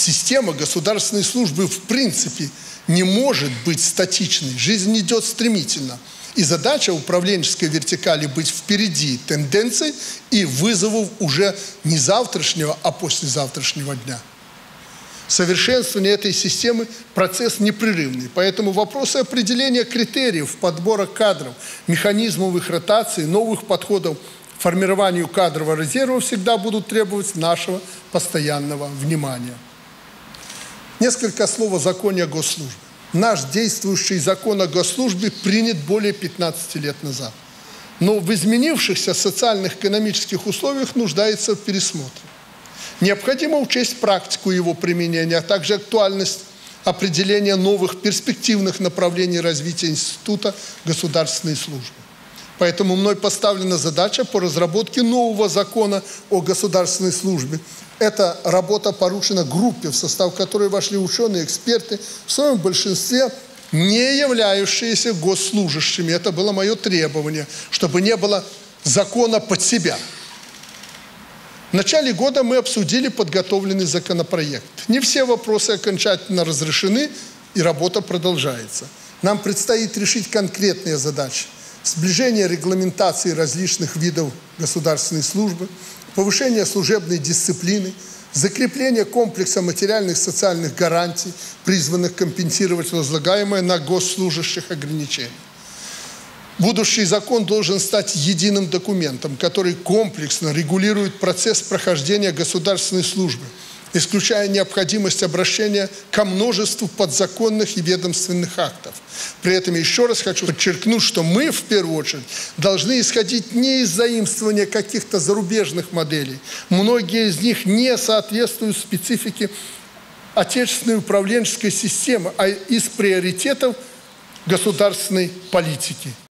Система государственной службы в принципе не может быть статичной. Жизнь идет стремительно. И задача управленческой вертикали быть впереди тенденций и вызовов уже не завтрашнего, а послезавтрашнего дня. Совершенствование этой системы – процесс непрерывный. Поэтому вопросы определения критериев подбора кадров, механизмов их ротации, новых подходов к формированию кадрового резерва всегда будут требовать нашего постоянного внимания. Несколько слов о законе о госслужбе. Наш действующий закон о госслужбе принят более 15 лет назад. Но в изменившихся социально-экономических условиях нуждается в пересмотре. Необходимо учесть практику его применения, а также актуальность определения новых перспективных направлений развития института государственной службы. Поэтому мной поставлена задача по разработке нового закона о государственной службе. Эта работа поручена группе, в состав которой вошли ученые, эксперты, в своем большинстве не являющиеся госслужащими. Это было мое требование, чтобы не было закона под себя. В начале года мы обсудили подготовленный законопроект. Не все вопросы окончательно разрешены, и работа продолжается. Нам предстоит решить конкретные задачи. Сближение регламентации различных видов государственной службы, повышение служебной дисциплины, закрепление комплекса материальных социальных гарантий, призванных компенсировать возлагаемое на госслужащих ограничения. Будущий закон должен стать единым документом, который комплексно регулирует процесс прохождения государственной службы, исключая необходимость обращения ко множеству подзаконных и ведомственных актов. При этом еще раз хочу подчеркнуть, что мы, в первую очередь, должны исходить не из заимствования каких-то зарубежных моделей. Многие из них не соответствуют специфике отечественной управленческой системы, а из приоритетов государственной политики.